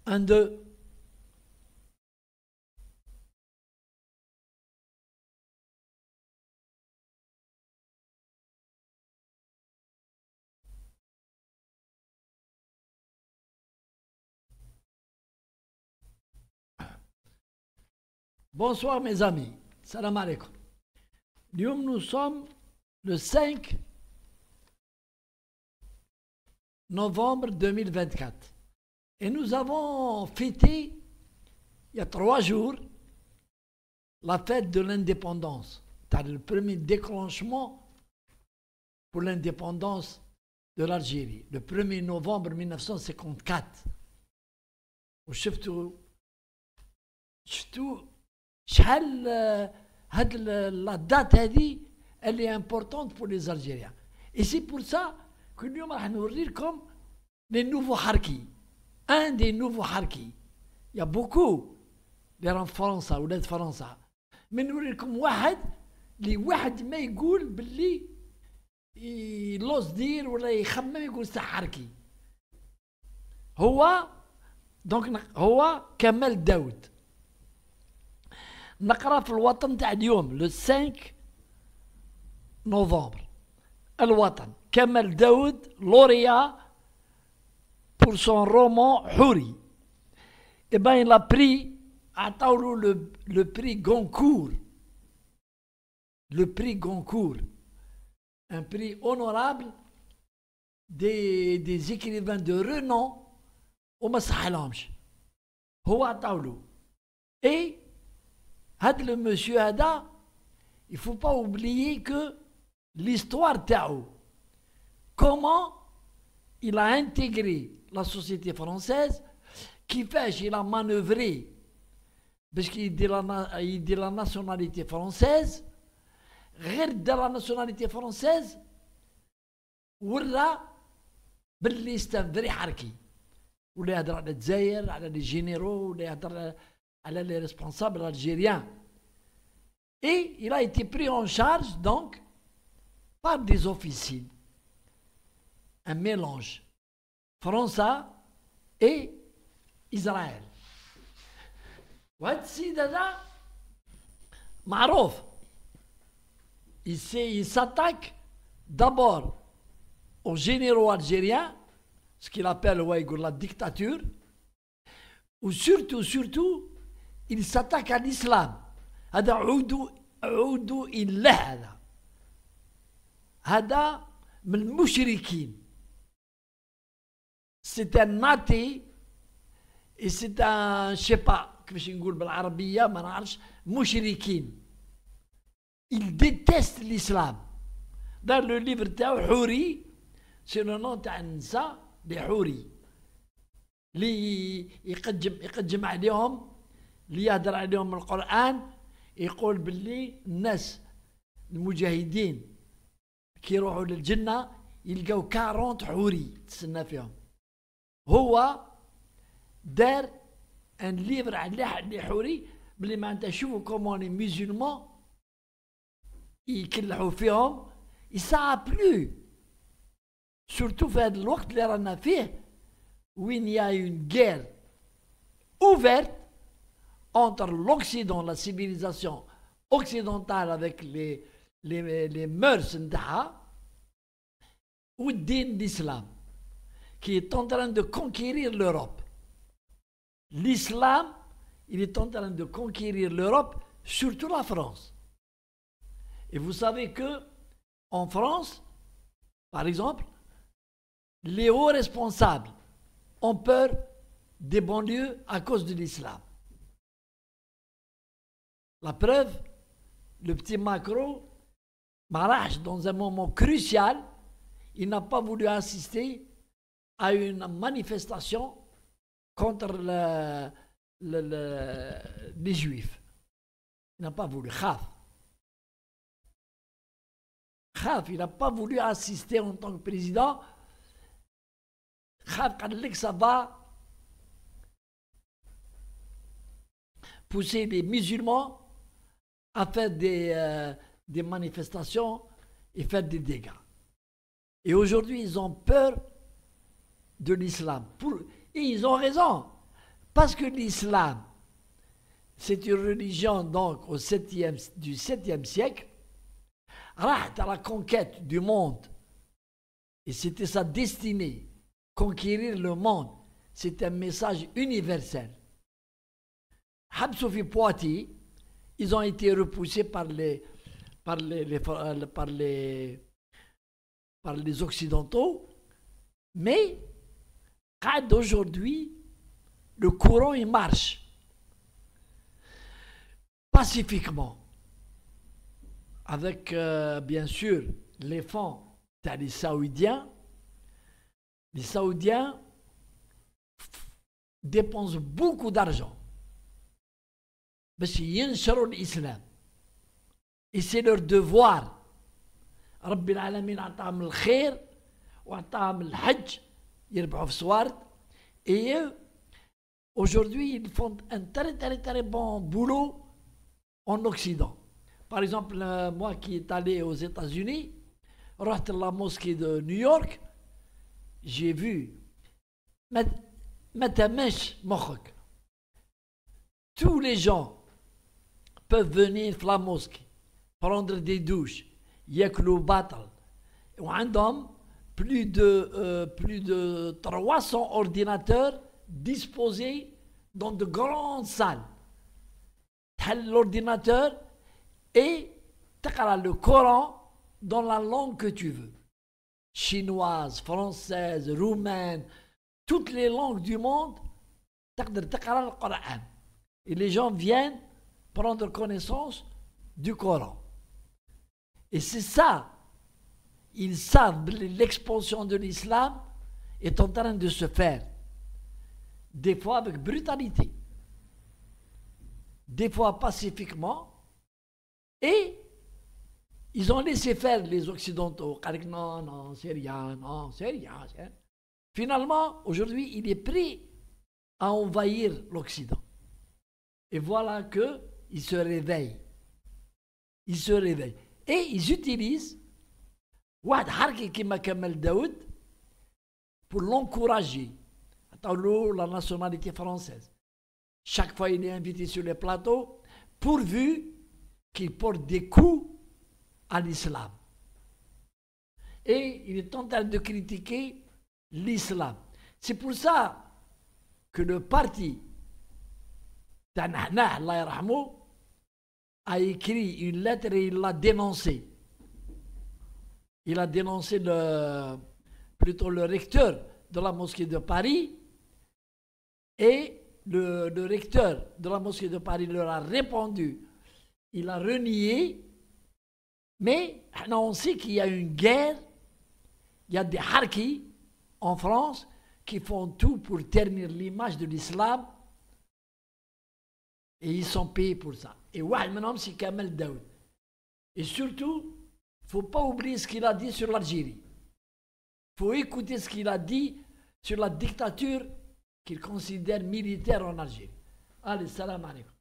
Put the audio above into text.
Un, deux. Bonsoir mes amis. Salam alaikum. Nous sommes le 5 novembre 2024. Et nous avons fêté, il y a 3 jours, la fête de l'indépendance. C'est le premier déclenchement pour l'indépendance de l'Algérie, le 1er novembre 1954. وشفتوا شحال هاد la date هذه elle est importante pour les Algériens. Et c'est pour ça que اليوم راح نوريلكم les nouveaux harkis. Un des nouveaux harkis. Il y a beaucoup اللي راهم في فرنسا ولاد فرنسا. mais نوريلكم واحد اللي واحد ما يقول باللي يلوز دير ولا يخمم يقول سا حركي. هو كمال داود. نقرا في الوطن تاع اليوم لو 5 نوفمبر. الوطن كمال داود لوريا pour son roman حوري. Et ben il a pris عطاولو le prix Goncourt. Le prix Goncourt. Un prix honorable des écrivains de renom وما صحلهمش. هو عطاولو. Et هذا le monsieur هذا il faut pas oublier que l'histoire تاعو comment il a intégré la société française كيفاش il a manœuvré باش يدير la nationalité française غير دار la nationalité française ورا باللي ستافري حركي ولا يهضر على الجزائر على لي جينيرو ولا يهضر على les responsables algériens. Et il a été pris en charge donc par des officines. Un mélange français et Israël. وهذا السيد هذا معروف. Il s'attaque d'abord aux généraux algériens, ce qu'il appelle la dictature, ou surtout, il s'attaque à l'islam. هذا عودوا إلى هذا من المشركين. C'est un athée et c'est un, je sais pas, كيفاش نقول بالعربية ما نعرفش, مشركين. Il déteste l'islam. Dans le livre تاعو حوري, c'est le nom تاع النساء لحوري. اللي يقدم عليهم, اللي يهدر عليهم القرآن, يقول باللي الناس المجاهدين كي يروحوا للجنة يلقاو 40 حوري تسنى فيهم. هو دار ان ليفر على حوري باللي معناتها شوفوا كومون لي ميزولمون يكلحوا فيهم. يسا بلو سورتو في هذا الوقت اللي رانا فيه وين يا اون غير ouverte entre l'Occident, la civilisation occidentale avec les mœurs نتاعها والدين l'islam qui est en train de conquérir l'Europe. L'islam, il est en train de conquérir l'Europe, surtout la France. Et vous savez que en France, par exemple, les hauts responsables ont peur des banlieues à cause de l'islam. La preuve, le petit Macron, Marache, dans un moment crucial, il n'a pas voulu assister à une manifestation contre les juifs. Il n'a pas voulu. Khaf, il n'a pas voulu assister en tant que président. Khaf, quand il dit que ça va pousser les musulmans à faire des manifestations et faire des dégâts. Et aujourd'hui, ils ont peur de l'islam. Et ils ont raison. Parce que l'islam, c'est une religion donc du 7e siècle, à la conquête du monde, et c'était sa destinée, conquérir le monde, c'est un message universel. Habsou Poitiers, ils ont été repoussés par les Occidentaux, mais d'aujourd'hui, le courant il marche pacifiquement, avec bien sûr les fonds des Saoudiens. Les Saoudiens dépensent beaucoup d'argent باش ينشروا الإسلام. Et c'est leur devoir. رب العالمين عطاهم الخير وعطاهم الحج يربحوا في صوارد. Et aujourd'hui, ils font un très bon boulot en Occident. Par exemple, moi qui est allé aux États-Unis, رحت la mosquée de New York, j'ai vu ما تمش مخك. Tous les gens peuvent venir à la mosquée, prendre des douches, ياكلوا باطل. وعندهم plus de 300 ordinateurs disposés dans de grandes salles. L'ordinateur et تقرأ le Coran dans la langue que tu veux. Chinoise, française, roumaine, toutes les langues du monde, تقدر تقرأ القرآن. Et les gens viennent prendre connaissance du Coran. Et c'est ça. Ils savent l'expansion de l'islam est en train de se faire. Des fois avec brutalité. Des fois pacifiquement. Et ils ont laissé faire les Occidentaux. Non, c'est rien, non, c'est rien. Finalement, aujourd'hui, il est prêt à envahir l'Occident. Et voilà qu'ils se réveillent. Ils se réveillent. Et ils utilisent واحد حركة كيما كمال داود pour l'encourager. عطاولو la nationalité française. Chaque fois il est invité sur les plateaux pourvu qu'il porte des coups à l'islam. Et il est en train de critiquer l'islam. C'est pour ça que le parti Tanahna, Allah yarhamou, a écrit une lettre et il l'a dénoncé. Il a dénoncé plutôt le recteur de la mosquée de Paris et le recteur de la mosquée de Paris leur a répondu. Il a renié, mais on sait qu'il y a une guerre, il y a des harkis en France qui font tout pour ternir l'image de l'islam et ils sont payés pour ça. Et واحد منهم c'est Kamel Daoud. Et surtout, il ne faut pas oublier ce qu'il a dit sur l'Algérie. Il faut écouter ce qu'il a dit sur la dictature qu'il considère militaire en Algérie. Allez, salam alaikum.